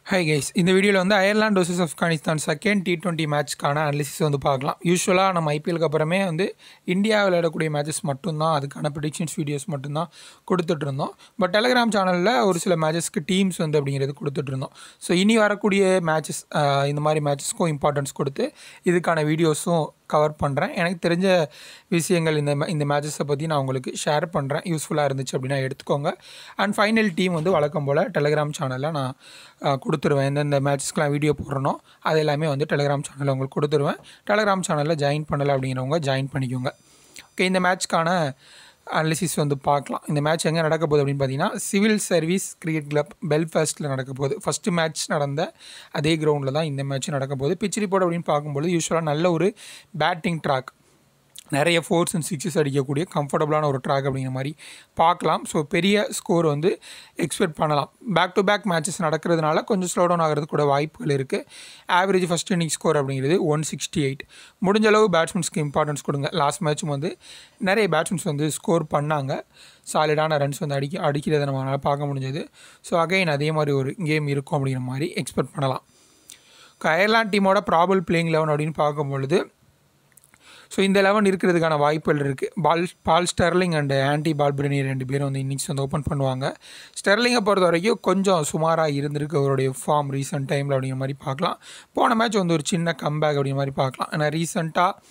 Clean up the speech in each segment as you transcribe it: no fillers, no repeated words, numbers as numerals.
Hi guys, இந்த வீடியோவில் வந்து Ireland vs Afghanistan second T20 மேட்ச்க்கான அனாலிசிஸ் வந்து பார்க்கலாம். யூஸ்வலாக நம்ம ஐபிஎலுக்கு அப்புறமே வந்து இந்தியா விளையாடக்கூடிய மேட்சஸ் மட்டும்தான் அதுக்கான ப்ரெடிக்ஷன்ஸ் வீடியோஸ் மட்டும்தான் கொடுத்துட்ருந்தோம். பட் டெலிகிராம் சேனலில் ஒரு சில மேட்சஸ்க்கு டீம்ஸ் வந்து அப்படிங்கிறது கொடுத்துட்ருந்தோம். ஸோ இனி வரக்கூடிய மேட்சஸ் இந்த மாதிரி மேட்சஸ்க்கும் இம்பார்ட்டன்ஸ் கொடுத்து இதுக்கான வீடியோஸும் கவர் பண்ணுறேன். எனக்கு தெரிஞ்ச விஷயங்கள் இந்த மேட்சஸை பற்றி நான் உங்களுக்கு ஷேர் பண்ணுறேன். யூஸ்ஃபுல்லாக இருந்துச்சு அப்படின்னா எடுத்துக்கோங்க. அண்ட் ஃபைனல் டீம் வந்து வழக்கம் போல் டெலிகிராம் சேனலில் நான் கொடுத்துருவேன். எந்தெந்த மேட்சஸ்க்குலாம் வீடியோ போடுறனோ அது எல்லாமே வந்து டெலிகிராம் சேனலில் உங்களுக்கு கொடுத்துருவேன். டெலிகிராம் சேனலில் ஜாயின் பண்ணலை அப்படிங்கிறவங்க ஜாயின் பண்ணிக்கோங்க. ஓகே, இந்த மேட்ச்க்கான அனாலிசிஸ் வந்து பார்க்கலாம். இந்த மேட்ச் எங்கே நடக்க போகுது அப்படின்னு பார்த்தீங்கன்னா சிவில் சர்வீஸ் கிரிக்கெட் கிளப் பெல்ஃபாஸ்ட்டில் நடக்க போகுது. ஃபஸ்ட்டு மேட்ச் நடந்த அதே கிரவுண்டில் தான் இந்த மேட்ச் நடக்க போகுது. பிச் ரிப்போர்ட் அப்படின்னு பார்க்கும்போது யூஸ்வலாக நல்ல ஒரு பேட்டிங் ட்ராக், நிறைய 4s and 6s அடிக்கக்கூடிய கம்ஃபர்டபுளான ஒரு ட்ராக் அப்படிங்கிற மாதிரி பார்க்கலாம். ஸோ பெரிய ஸ்கோர் வந்து எக்ஸ்பெக்ட் பண்ணலாம். பேக் டு பேக் மேட்சஸ் நடக்கிறதுனால கொஞ்சம் ஸ்லோ டவுன் ஆகிறது கூட வாய்ப்புகள் இருக்குது. ஆவரேஜ் ஃபஸ்ட் இன்னிங் ஸ்கோர் அப்படிங்கிறது 168. முடிஞ்ச அளவு பேட்ஸ்மேன்ஸ்க்கு இம்பார்ட்டன்ஸ் கொடுங்க. லாஸ்ட் மேட்சும் வந்து நிறைய பேட்ஸ்மேன்ஸ் வந்து ஸ்கோர் பண்ணாங்க. சாலிடான ரன்ஸ் வந்து அடிக்கிறத நம்மளால் பார்க்க முடிஞ்சது. ஸோ அகைன் அதே மாதிரி ஒரு கேம் இருக்கும் அப்படிங்கிற மாதிரி எக்ஸ்பெக்ட் பண்ணலாம். அயர்லாந்து டீமோட ப்ராபல் பிளேயிங் 11 அப்படின்னு பார்க்கும்பொழுது ஸோ இந்த 11 இருக்கிறதுக்கான வாய்ப்புகள் இருக்குது. Paul Stirling and Andy Balbirnie 2 பேரும் வந்து இன்னிங்ஸ் வந்து ஓப்பன் பண்ணுவாங்க. ஸ்டெர்லிங்கை பொறுத்த வரைக்கும் கொஞ்சம் சுமாராக இருந்திருக்கு அவருடைய ஃபார்ம் ரீசெண்ட் டைமில் அப்படிங்கிற மாதிரி பார்க்கலாம். போன மேட்ச் வந்து ஒரு சின்ன கம்பேக் அப்படிங்கிற மாதிரி பார்க்கலாம். ஏன்னா ரீசெண்டாக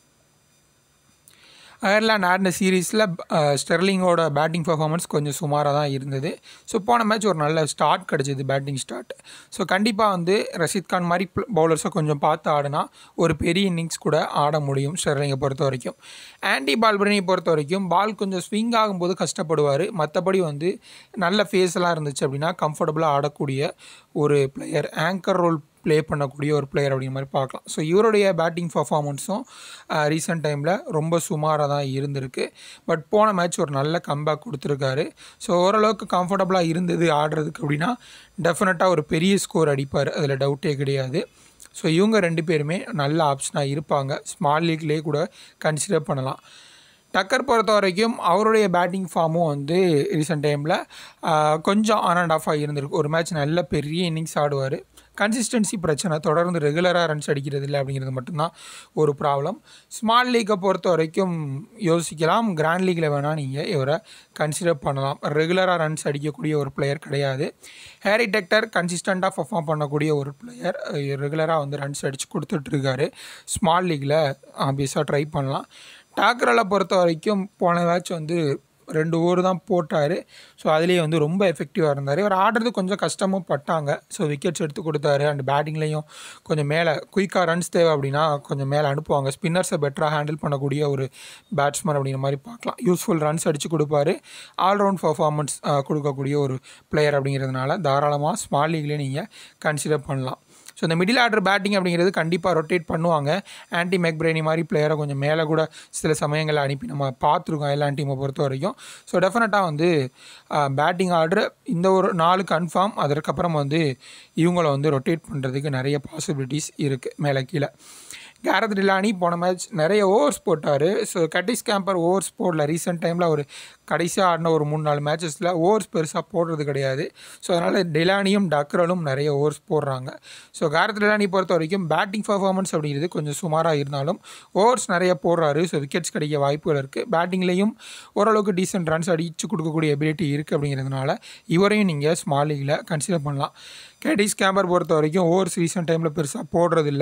அயர்லாந்து ஆடின சீரீஸில் ஸ்டெர்லிங்கோட பேட்டிங் பர்ஃபார்மன்ஸ் கொஞ்சம் சுமாராக தான் இருந்தது. ஸோ போன மேட்ச் ஒரு நல்ல ஸ்டார்ட் கிடச்சிது, பேட்டிங் ஸ்டார்ட். ஸோ கண்டிப்பாக வந்து ரஷீத் கான் மாதிரி பவுலர்ஸை கொஞ்சம் பார்த்து ஆடினா ஒரு பெரிய இன்னிங்ஸ் கூட ஆட முடியும் ஸ்டெர்லிங்கை பொறுத்த வரைக்கும். ஆன்டி பால்பிரினியை பொறுத்த வரைக்கும் பால் கொஞ்சம் ஸ்விங் ஆகும்போது கஷ்டப்படுவார். மற்றபடி வந்து நல்ல ஃபேஸெல்லாம் இருந்துச்சு அப்படின்னா கம்ஃபர்டபுளாக ஆடக்கூடிய ஒரு பிளேயர், ஆங்கர் ரோல் ப்ளே பண்ணக்கூடிய ஒரு பிளேயர் அப்படிங்கிற மாதிரி பார்க்கலாம். ஸோ இவருடைய பேட்டிங் பர்ஃபார்மன்ஸும் ரீசெண்ட் டைமில் ரொம்ப சுமாராக தான் இருந்திருக்கு. பட் போன மேட்ச் ஒரு நல்ல கம்பேக் கொடுத்துருக்காரு. ஸோ ஓரளவுக்கு கம்ஃபர்டபுளாக இருந்தது ஆடுறதுக்கு அப்படின்னா டெஃபினட்டாக ஒரு பெரிய ஸ்கோர் அடிப்பார், அதில் டவுட்டே கிடையாது. ஸோ இவங்க 2 பேருமே நல்ல ஆப்ஷனாக இருப்பாங்க. ஸ்மால் லீக்லேயே கூட கன்சிடர் பண்ணலாம். டக்கர் பொறுத்த வரைக்கும் அவருடைய பேட்டிங் ஃபார்மும் வந்து ரீசெண்ட் டைமில் கொஞ்சம் ஆன் அண்ட் ஆஃபாக இருந்திருக்கு. ஒரு மேட்ச் நல்ல பெரிய இன்னிங்ஸ் ஆடுவார். கன்சிஸ்டன்சி பிரச்சனை, தொடர்ந்து ரெகுலராக ரன்ஸ் அடிக்கிறது இல்லை அப்படிங்கிறது மட்டும்தான் ஒரு ப்ராப்ளம். ஸ்மால் லீக்கை பொறுத்த வரைக்கும் யோசிக்கலாம். கிராண்ட் லீக்கில் வேணால் நீங்கள் இவரை கன்சிடர் பண்ணலாம். ரெகுலராக ரன்ஸ் அடிக்கக்கூடிய ஒரு பிளேயர் கிடையாது. ஹேரி டெக்டர் கன்சிஸ்டண்ட்டாக பர்ஃபார்ம் பண்ணக்கூடிய ஒரு பிளேயர், ரெகுலராக வந்து ரன்ஸ் அடித்து கொடுத்துட்ருக்காரு. ஸ்மால் லீக்கில் ஆப்வியஸாக ட்ரை பண்ணலாம். டாக்கரை பொறுத்த வரைக்கும் போன மேட்ச் வந்து 2 ஓவர் தான் போட்டார். ஸோ அதுலேயே வந்து ரொம்ப எஃபெக்டிவாக இருந்தார். இவர் ஆடுறது கொஞ்சம் கஷ்டமும் பட்டாங்க. ஸோ விக்கெட்ஸ் எடுத்து கொடுத்தாரு. அண்ட் பேட்டிங்லேயும் கொஞ்சம் மேலே குயிக்காக ரன்ஸ் தேவை அப்படின்னா கொஞ்சம் மேலே அனுப்புவாங்க. ஸ்பின்னர்ஸை பெட்டராக ஹேண்டில் பண்ணக்கூடிய ஒரு பேட்ஸ்மேன் அப்படிங்கிற மாதிரி பார்க்கலாம். யூஸ்ஃபுல் ரன்ஸ் அடித்து கொடுப்பாரு. ஆல்ரவுண்ட் பர்ஃபார்மன்ஸ் கொடுக்கக்கூடிய ஒரு பிளேயர் அப்படிங்கிறதுனால தாராளமாக ஸ்மால் லீக்லேயே நீங்கள் கன்சிடர் பண்ணலாம். ஸோ இந்த மிடில் ஆர்டர் பேட்டிங் அப்படிங்கிறது கண்டிப்பாக ரொட்டேட் பண்ணுவாங்க. ஆன்டி மெக்பிரைனி மாதிரி பிளேயரை கொஞ்சம் மேலே கூட சில சமயங்களில் அனுப்பி நம்ம பார்த்துருக்கோம் எல்லா டீமை பொறுத்த வரைக்கும். ஸோ டெஃபினட்டாக வந்து பேட்டிங் ஆர்டர் இந்த ஒரு 4 கன்ஃபார்ம். அதற்கப்புறம் வந்து இவங்கள வந்து ரொட்டேட் பண்ணுறதுக்கு நிறைய பாசிபிலிட்டிஸ் இருக்குது மேலே கீழே. கேரத் டிலானி போன மேட்ச் நிறைய ஓவர்ஸ் போட்டார். ஸோ கட்டிஸ் கேம்பர் ஓவர்ஸ் போடல. ரீசெண்ட் டைமில் அவர் கடைசியாக ஆடின ஒரு 3-4 மேட்சஸில் ஓவர்ஸ் பெருசாக போடுறது கிடையாது. ஸோ அதனால் டிலானியும் டக்ரலும் நிறைய ஓவர்ஸ் போடுறாங்க. ஸோ கேரத் டிலானி பொறுத்த வரைக்கும் பேட்டிங் பர்ஃபார்மன்ஸ் அப்படிங்கிறது கொஞ்சம் சுமாராக இருந்தாலும் ஓவர்ஸ் நிறைய போடுறாரு. ஸோ விக்கெட்ஸ் கிடைக்க வாய்ப்புகள் இருக்குது. பேட்டிங்லேயும் ஓரளவுக்கு டீசென்ட் ரன்ஸ் அடித்து கொடுக்கக்கூடிய எபிலிட்டி இருக்குது அப்படிங்கிறதுனால இவரையும் நீங்கள் ஸ்மால் லீக்கில் கன்சிடர் பண்ணலாம். கட்டிஸ் கேம்பர் பொறுத்த வரைக்கும் ஓவர்ஸ் ரீசெண்ட் டைமில் பெருசாக போடுறதில்ல.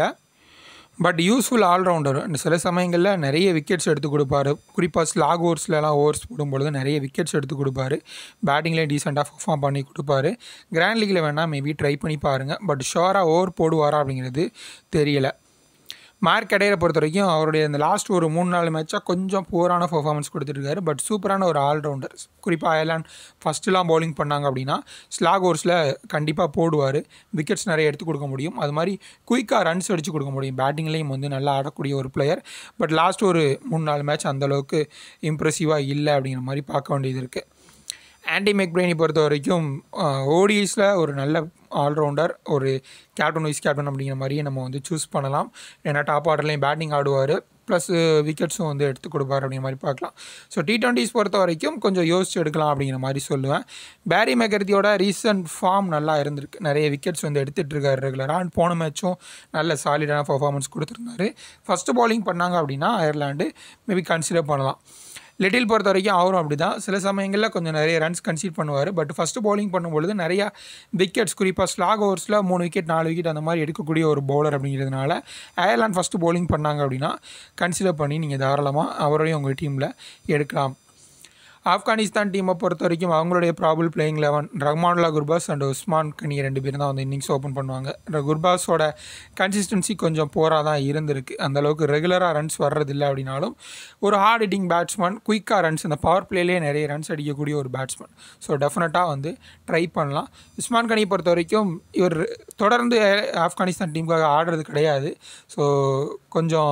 But useful allrounder. சில சமயங்களில் நிறைய விக்கெட்ஸ் எடுத்து கொடுப்பாரு. குறிப்பாக ஸ்லாக் ஓவர்ஸ்லாம் ஓவர்ஸ் போடும்பொழுது நிறைய விக்கெட்ஸ் எடுத்து கொடுப்பாரு. பேட்டிங்லேயே டீசெண்டாக பர்ஃபார்ம் பண்ணி கொடுப்பாரு. கிராண்ட் லீக்கில் வேணால் மேபி ட்ரை பண்ணி பாருங்கள். பட் ஷோராக ஓவர் போடுவாரா அப்படிங்கிறது தெரியலை. மார்க் அடையரை பொறுத்த வரைக்கும் அவருடைய இந்த லாஸ்ட் ஒரு 3-4 மேட்சாக கொஞ்சம் புவரான பர்ஃபார்மன்ஸ் கொடுத்துருக்காரு. பட் சூப்பரான ஒரு ஆல்ரவுண்டர். குறிப்பாக அயர்லாந்து ஃபஸ்ட்டுலாம் பவுலிங் பண்ணாங்க அப்படின்னா ஸ்லாக் ஓவர்ஸில் கண்டிப்பாக போடுவார். விக்கெட்ஸ் நிறைய எடுத்து கொடுக்க முடியும். அது மாதிரி குயிக்காக ரன்ஸ் அடித்து கொடுக்க முடியும். பேட்டிங்லேயும் வந்து நல்லா ஆடக்கூடிய ஒரு பிளேயர். பட் லாஸ்ட் ஒரு 3-4 மேட்ச் அந்தளவுக்கு இம்ப்ரெசிவாக இல்லை அப்படிங்கிற மாதிரி பார்க்க வேண்டியது இருக்குது. ஆன்டி மெக்பிரைனி பொறுத்த வரைக்கும் ஓடிஎஸில் ஒரு நல்ல ஆல்ரவுண்டர், ஒரு கேப்டன் வைஸ் கேப்டன் அப்படிங்கிற மாதிரியே நம்ம வந்து சூஸ் பண்ணலாம். ஏன்னா டாப் ஆர்டர்லேயும் பேட்டிங் ஆடுவார். ப்ளஸ் விக்கெட்ஸும் வந்து எடுத்து கொடுப்பார் அப்படிங்கிற மாதிரி பார்க்கலாம். ஸோ T20s பொறுத்த வரைக்கும் கொஞ்சம் யோசிச்சு எடுக்கலாம் அப்படிங்கிற மாதிரி சொல்லுவேன். பேரி மெக்கர்த்தியோட ரீசன்ட் ஃபார்ம் நல்லா இருந்திருக்கு, நிறைய விக்கெட்ஸ் வந்து எடுத்துகிட்டு இருக்காரு ரெகுலராக. அண்ட் போன மேட்சும் நல்ல சாலிடான பர்ஃபார்மன்ஸ் கொடுத்துருந்தாரு. ஃபஸ்ட்டு பவுலிங் பண்ணாங்க அப்படின்னா அயர்லாண்டு மேபி கன்சிடர் பண்ணலாம். லிட்டில் பொறுத்த வரைக்கும் அவரும் அப்படி தான், சில சமயங்களில் கொஞ்சம் நிறைய ரன்ஸ் கன்சீட் பண்ணுவார். பட் ஃபஸ்ட்டு பவுலிங் பண்ணும்பொழுது நிறையா விக்கெட்ஸ், குறிப்பாக ஸ்லாக் ஓவர்ஸில் 3 விக்கெட் 4 விக்கெட் அந்த மாதிரி எடுக்கக்கூடிய ஒரு பவுலர் அப்படிங்கிறதுனால அயர்லாந்து ஃபஸ்ட்டு பவுலிங் பண்ணாங்க அப்படின்னா கன்சிடர் பண்ணி நீங்கள் தாராளமாக அவரையும் உங்கள் டீமில் எடுக்கலாம். ஆப்கானிஸ்தான் டீமை பொறுத்த வரைக்கும் அவங்களுடைய probable playing 11 Rahmanullah Gurbaz and Usman Ghani 2 பேரும் தான் வந்து இன்னிங்ஸ் ஓப்பன் பண்ணுவாங்க. குர்பாஸோட கன்சிஸ்டன்சி கொஞ்சம் போராக தான் இருந்திருக்கு, அந்தளவுக்கு ரெகுலராக ரன்ஸ் வர்றதில்லை அப்படின்னாலும் ஒரு ஹார்ட் ஹிட்டிங் பேட்ஸ்மேன், குயிக்காக ரன்ஸ் இந்த பவர் பிளேலேயே நிறைய ரன்ஸ் அடிக்கக்கூடிய ஒரு பேட்ஸ்மேன். ஸோ டெஃபினட்டாக வந்து ட்ரை பண்ணலாம். உஸ்மான் கனியை பொறுத்த வரைக்கும் இவர் தொடர்ந்து ஆப்கானிஸ்தான் டீமுக்காக ஆடுறது கிடையாது. ஸோ கொஞ்சம்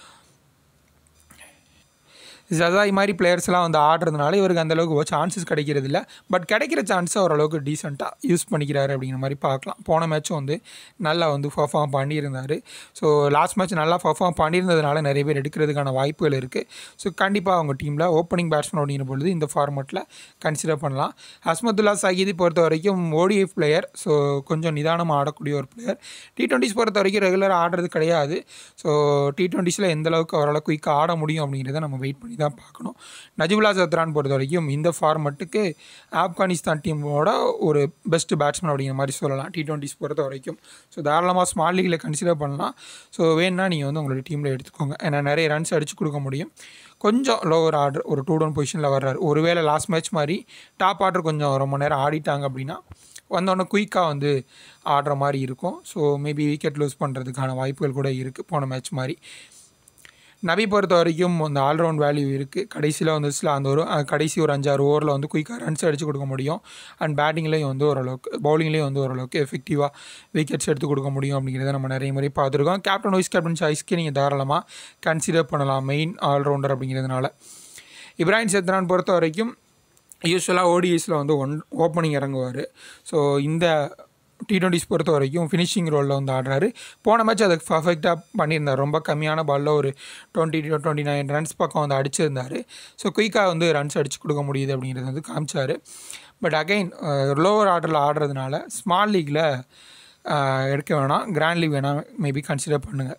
ஜசாய் மாதிரி பிளேயர்ஸ்லாம் வந்து ஆடுறதுனால இவருக்கு அந்தளவுக்கு சான்சஸ் கிடைக்கிறது இல்லை. பட் கிடைக்கிற சான்ஸை ஓரளவுக்கு டீசெண்டாக யூஸ் பண்ணிக்கிறாரு அப்படிங்கிற மாதிரி பார்க்கலாம். போன மேட்சும் வந்து நல்லா வந்து பர்ஃபார்ம் பண்ணியிருந்தார். ஸோ லாஸ்ட் மேட்ச் நல்லா பர்ஃபார்ம் பண்ணியிருந்ததுனால நிறைய பேர் எடுக்கிறதுக்கான வாய்ப்புகள் இருக்குது. ஸோ கண்டிப்பாக அவங்க டீமில் ஓப்பனிங் பேட்ஸ்மேன் அப்படிங்கிற பொழுது இந்த ஃபார்மெட்டில் கன்சிடர் பண்ணலாம். அஸ்மதுல்லா சகீதி பொறுத்த வரைக்கும் ODI பிளேயர், ஸோ கொஞ்சம் நிதானமாக ஆடக்கூடிய ஒரு பிளேயர். T20s பொறுத்த வரைக்கும் ரெகுலராக ஆடுறது கிடையாது. ஸோ T20ஸில் எந்தளவுக்கு அவரால் குயிக்காக ஆட முடியும் அப்படிங்கிறத நம்ம வெயிட் பண்ணி தான் பார்க்கணும். நஜிபுல்லா சத்ரான் பொறுத்த வரைக்கும் இந்த ஃபார்மெட்டுக்கு ஆப்கானிஸ்தான் டீமோட ஒரு பெஸ்ட் பேட்ஸ்மேன் அப்படிங்கிற மாதிரி சொல்லலாம் T20s பொறுத்த வரைக்கும். ஸோ தாராளமாக ஸ்மால் லீகில் கன்சிடர் பண்ணலாம். ஸோ வேணுன்னா நீங்கள் வந்து உங்களோட டீமில் எடுத்துக்கோங்க, ஏன்னா நிறைய ரன்ஸ் அடித்து கொடுக்க முடியும். கொஞ்சம் லோவர் ஆர்டர் ஒரு 2 down பொசிஷனில் வர்றாரு. ஒருவேளை லாஸ்ட் மேட்ச் மாதிரி டாப் ஆர்டர் கொஞ்சம் ரொம்ப நேரம் ஆடிட்டாங்க அப்படின்னா வந்தோடனே குயிக்காக வந்து ஆடுற மாதிரி இருக்கும். ஸோ மேபி விக்கெட் லூஸ் பண்ணுறதுக்கான வாய்ப்புகள் கூட இருக்குது போன மேட்ச் மாதிரி. நபி பொறுத்த வரைக்கும் அந்த ஆல்ரவுண்ட் வேல்யூ இருக்குது. கடைசியில் வந்து அந்த கடைசி ஒரு 5-6 ஓவரில் வந்து குயிக்காக ரன்ஸ் அடித்து கொடுக்க முடியும். அண்ட் பேட்டிங்லேயும் வந்து ஓரளவுக்கு, பவுலிங்லேயும் வந்து ஓரளவுக்கு எஃபெக்டிவாக விக்கெட்ஸ் எடுத்து கொடுக்க முடியும் அப்படிங்கிறத நம்ம நிறைய முறை பார்த்துருக்கோம். கேப்டன் வைஸ் கேப்டன் சாய்ஸ்க்கு நீங்கள் தாராளமாக கன்சிடர் பண்ணலாம், மெயின் ஆல்ரவுண்டர் அப்படிங்கிறதுனால. இப்ராஹிம் சத்ரான் பொறுத்த வரைக்கும் யூஸ்வலாக ODIஸில் வந்து ஓப்பனிங் இறங்குவார். ஸோ இந்த T20s பொறுத்த வரைக்கும் ஃபினிஷிங் ரோலில் வந்து ஆடுறாரு. போன மேட்ச் அதுக்கு பர்ஃபெக்டாக பண்ணியிருந்தார். ரொம்ப கம்மியான பாலில் ஒரு 20-29 ரன்ஸ் பக்கம் வந்து அடிச்சிருந்தார். ஸோ குயிக்காக வந்து ரன்ஸ் அடித்து கொடுக்க முடியுது அப்படிங்கிறது வந்து காமிச்சார். பட் அகைன் லோவர் ஆர்டரில் ஆடுறதுனால ஸ்மால் லீக்கில் எடுக்க வேணாம், கிராண்ட் லீக் வேணால் மேபி கன்சிடர் பண்ணுங்கள்.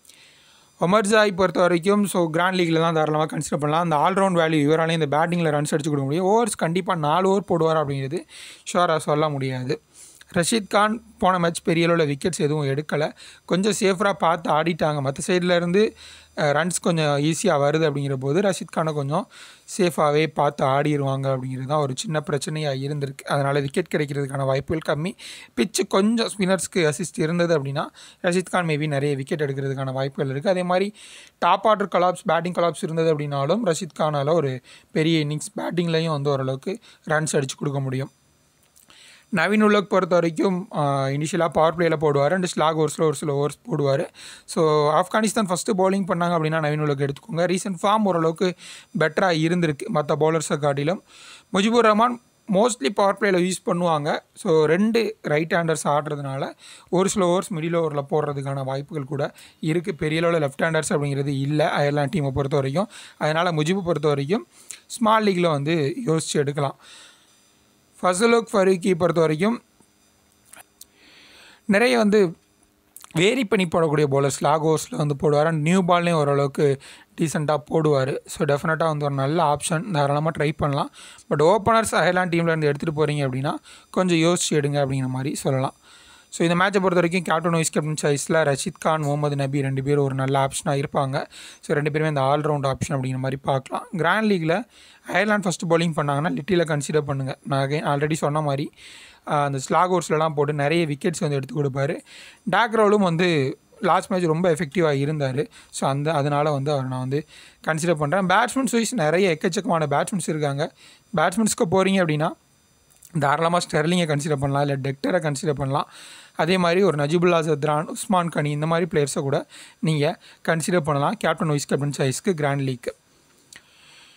ஒமர்ஜாய் பொறுத்த வரைக்கும் ஸோ கிராண்ட் லீக்கில் தான் தாராளமாக கன்சிடர் பண்ணலாம். அந்த ஆல்ரவுண்ட் வேல்யூ இவராலையும் இந்த பேட்டிங்கில் ரன்ஸ் அடித்து கொடுக்க முடியும். ஓவர்ஸ் கண்டிப்பாக 4 ஓவர் போடுவார் அப்படிங்கிறது ஷுவராக சொல்ல முடியாது. ரஷீத் கான் போன மேட்ச் பெரிய அளவில் விக்கெட்ஸ் எதுவும் எடுக்கலை, கொஞ்சம் சேஃபராக பார்த்து ஆடிட்டாங்க. மற்ற சைட்லேருந்து ரன்ஸ் கொஞ்சம் ஈஸியாக வருது அப்படிங்கிற போது ரஷீத் கானை கொஞ்சம் சேஃபாகவே பார்த்து ஆடிடுவாங்க அப்படிங்கிறது தான் ஒரு சின்ன பிரச்சனையாக இருந்திருக்கு. அதனால் விக்கெட் கிடைக்கிறதுக்கான வாய்ப்புகள் கம்மி. பிச்சு கொஞ்சம் ஸ்பின்னர்ஸ்க்கு அசிஸ்ட் இருந்தது அப்படின்னா ரஷீத் கான் மேபி நிறைய விக்கெட் எடுக்கிறதுக்கான வாய்ப்புகள் இருக்குது. அதே மாதிரி top order collapse, batting collapse இருந்தது அப்படின்னாலும் ரஷீத் கானால் ஒரு பெரிய இன்னிங்ஸ் பேட்டிங்லேயும் வந்து ஓரளவுக்கு ரன்ஸ் அடித்து கொடுக்க முடியும். நவீன் உலக் பொறுத்த வரைக்கும் இனிஷியலாக பவர் பிளேயில் போடுவார் அண்ட் ஸ்லாக் ஓவர்ஸில் ஒரு சில ஓவர்ஸ் போடுவார். ஸோ ஆப்கானிஸ்தான் ஃபஸ்ட்டு பவுலிங் பண்ணாங்க அப்படின்னா நவீன் உலக் எடுத்துக்கோங்க. ரீசன்ட் ஃபார்ம் ஓரளவுக்கு பெட்டராக இருந்திருக்கு மற்ற பவுலர்ஸை காட்டிலும். முஜிபுர் ரஹ்மான் மோஸ்ட்லி பவர் பிளேயில் யூஸ் பண்ணுவாங்க. ஸோ 2 ரைட் ஹேண்டர்ஸ் ஆடுறதுனால ஒரு சில ஓவர்ஸ் மிடில் ஓவரில் போடுறதுக்கான வாய்ப்புகள் கூட இருக்குது. பெரிய அளவில் லெஃப்ட் ஹேண்டர்ஸ் அப்படிங்கிறது இல்லை அயர்லாந்து டீமை பொறுத்த வரைக்கும். அதனால் முஜிபு பொறுத்த வரைக்கும் ஸ்மால் லீக்கில் வந்து யோசித்து எடுக்கலாம். ஃபசலுக் ஃபரூக்கி பொறுத்த வரைக்கும் நிறைய வந்து வேரி பண்ணி போடக்கூடிய பவுலர், ஸ்லாக் ஓவர்ஸில் வந்து போடுவார் அண்ட் நியூ பால்லையும் ஓரளவுக்கு டீசெண்டாக போடுவார். ஸோ டெஃபினட்டாக வந்து ஒரு நல்ல ஆப்ஷன், தாராளமாக ட்ரை பண்ணலாம். பட் ஓப்பனர்ஸ் அயர்லாந்து டீம்லேருந்து எடுத்துகிட்டு போகிறீங்க அப்படின்னா கொஞ்சம் யோசிச்சு எடுங்க அப்படிங்கிற மாதிரி சொல்லலாம். ஸோ இந்த மேட்சை பொறுத்த வரைக்கும் கேப்டன் வைஸ் கேப்டன் சாய்ஸில் ரஷீத் கான், முகமது நபி 2 பேரும் ஒரு நல்ல ஆப்ஷனாக இருப்பாங்க. ஸோ 2 பேருமே இந்த ஆல்ரவுண்ட் ஆப்ஷன் அப்படிங்கிற மாதிரி பார்க்கலாம். கிராண்ட் லீக்கில் அயர்லாந்து ஃபஸ்ட்டு பவுலிங் பண்ணாங்கன்னா லிட்டியில் கன்சிடர் பண்ணுங்கள். நான் ஆல்ரெடி சொன்ன மாதிரி அந்த ஸ்லாக் ஓவர்ஸ்லாம் போட்டு நிறைய விக்கெட்ஸ் வந்து எடுத்து கொடுப்பாரு. டாக் ரோலும் வந்து லாஸ்ட் மேட்ச் ரொம்ப எஃபெக்டிவாக இருந்தார். ஸோ அதனால் வந்து அவர் நான் வந்து கன்சிடர் பண்ணுறேன். பேட்ஸ்மேன்ஸ் வைஸ் நிறைய எக்கச்சக்கமான பேட்ஸ்மேன்ஸ் இருக்காங்க. பேட்ஸ்மேன்ஸ்க்கு போகிறீங்க அப்படின்னா தாராளமாக ஸ்டெர்லிங்கை கன்சிடர் பண்ணலாம், இல்லை டெக்டரை கன்சிடர் பண்ணலாம். அதே மாதிரி ஒரு நஜிபுல்லா சத்ரான், உஸ்மான் கனி இந்த மாதிரி பிளேயர்ஸை கூட நீங்கள் கன்சிடர் பண்ணலாம் கேப்டன் வைஸ் கேப்டன் சாய்ஸ்க்கு கிராண்ட் லீக்.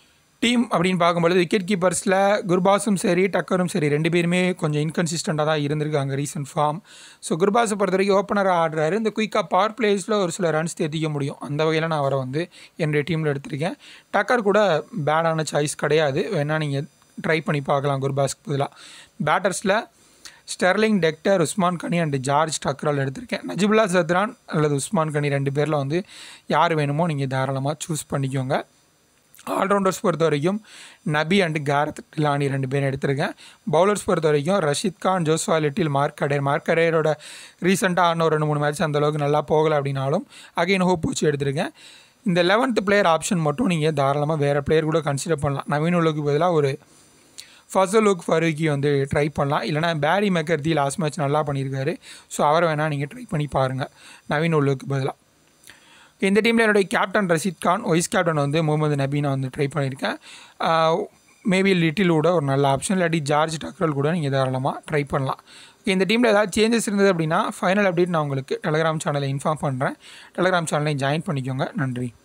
டீம் அப்படின்னு பார்க்கும்பொழுது விக்கெட் கீப்பர்ஸில் குர்பாஸும் சரி டக்கரும் சரி 2 பேருமே கொஞ்சம் இன்கன்சிஸ்டண்ட்டாக தான் இருந்திருக்காங்க ரீசன்ட் ஃபார்ம். ஸோ குர்பாஸை பொறுத்த வரைக்கும் ஓப்பனராக ஆடுறாரு. இந்த குயிக்காக பவர் பிளேஸில் ஒரு சில ரன்ஸ் தேர்த்திக்க முடியும். அந்த வகையில் நான் அவரை வந்து என்னுடைய டீமில் எடுத்திருக்கேன். டக்கர் கூட பேடான சாய்ஸ் கிடையாது, வேணால் நீங்கள் ட்ரை பண்ணி பார்க்கலாம் குர்பாஸ்க்கு பதிலாக. பேட்டர்ஸில் Sterling, Tector, Usman Ghani and George டக்கரால் எடுத்திருக்கேன். நஜிபுல்லா சத்ரான் அல்லது உஸ்மான் கனி 2 பேரில் வந்து யார் வேணுமோ நீங்கள் தாராளமாக சூஸ் பண்ணிக்கோங்க. ஆல்ரவுண்டர்ஸ் பொறுத்த வரைக்கும் நபி அண்டு கேரத் டிலானி 2 பேரும் எடுத்திருக்கேன். பவுலர்ஸ் பொறுத்த வரைக்கும் Rashid Khan, Joshua Little, Mark கடையரோட ரீசெண்டாக ஆன ஒரு 2-3 மேட்ச் அந்தளவுக்கு நல்லா போகலை அப்படின்னாலும் அகைன் ஹோப் வச்சு எடுத்திருக்கேன். இந்த 11th பிளேயர் ஆப்ஷன் மட்டும் நீங்கள் தாராளமாக வேறு பிளேயர் கூட கன்சிடர் பண்ணலாம். நவீன் உலகுக்கு பதிலாக ஒரு ஃபசலுக் ஃபரூக்கி வந்து ட்ரை பண்ணலாம். இல்லைனா பேரி மெக்கர்தி லாஸ்ட் மேட்ச் நல்லா பண்ணியிருக்காரு. ஸோ அவரை வேணால் நீங்கள் ட்ரை பண்ணி பாருங்கள் நவீன் உலகுக்கு பதிலாக. இந்த டீமில் என்னுடைய captain Rashid Khan, vice captain வந்து முகமது நபி நான் வந்து ட்ரை பண்ணியிருக்கேன். மேபி லிட்டில் கூட ஒரு நல்ல ஆப்ஷன், இல்லாட்டி ஜார்ஜ் டக்ரல் கூட நீங்கள் தாராளமாக ட்ரை பண்ணலாம். இந்த டீமில் ஏதாவது சேஞ்சஸ் இருந்தது அப்படின்னா ஃபைனல் அப்டேட் நான் உங்களுக்கு டெலகிராம் சேனலில் இன்ஃபார்ம் பண்ணுறேன். டெலகிராம் சேனலை ஜாயின் பண்ணிக்கோங்க. நன்றி.